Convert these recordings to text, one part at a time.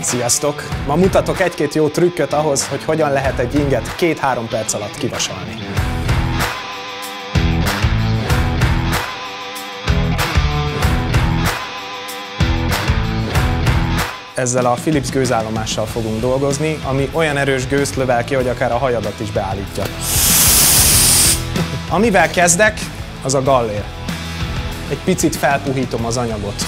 Sziasztok! Ma mutatok egy-két jó trükköt ahhoz, hogy hogyan lehet egy inget 2-3 perc alatt kivasalni. Ezzel a Philips gőzállomással fogunk dolgozni, ami olyan erős gőzt lövel ki, hogy akár a hajadat is beállítja. Amivel kezdek, az a gallér. Egy picit felpuhítom az anyagot.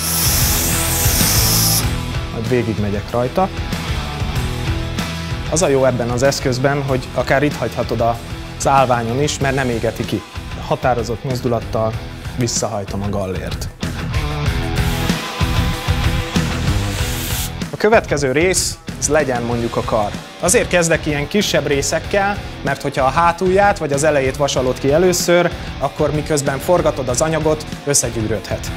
Majd végigmegyek rajta. Az a jó ebben az eszközben, hogy akár itt hagyhatod az állványon is, mert nem égeti ki. Határozott mozdulattal visszahajtom a gallért. A következő rész, ez legyen mondjuk a kar. Azért kezdek ilyen kisebb részekkel, mert hogyha a hátulját vagy az elejét vasalod ki először, akkor miközben forgatod az anyagot, összegyűrődhet.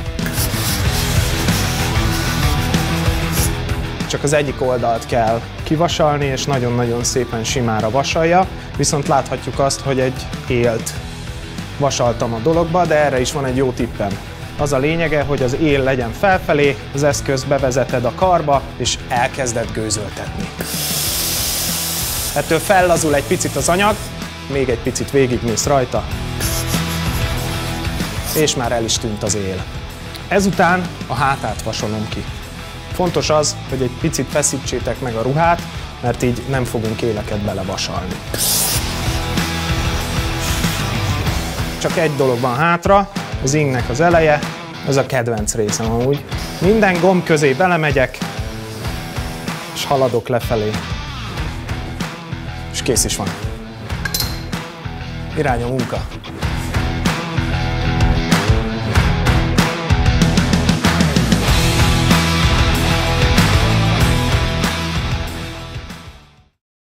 Csak az egyik oldalt kell kivasalni, és nagyon-nagyon szépen simára vasalja, viszont láthatjuk azt, hogy egy élt vasaltam a dologba, de erre is van egy jó tippem. Az a lényege, hogy az él legyen felfelé, az eszközt bevezeted a karba, és elkezded gőzöltetni. Ettől fellazul egy picit az anyag, még egy picit végigmész rajta, és már el is tűnt az él. Ezután a hátát vasalom ki. Fontos az, hogy egy picit feszítsétek meg a ruhát, mert így nem fogunk éleket belevasalni. Csak egy dolog van hátra, az ingnek az eleje, ez a kedvenc részem amúgy. Minden gomb közé belemegyek, és haladok lefelé. És kész is van. Irány a munka.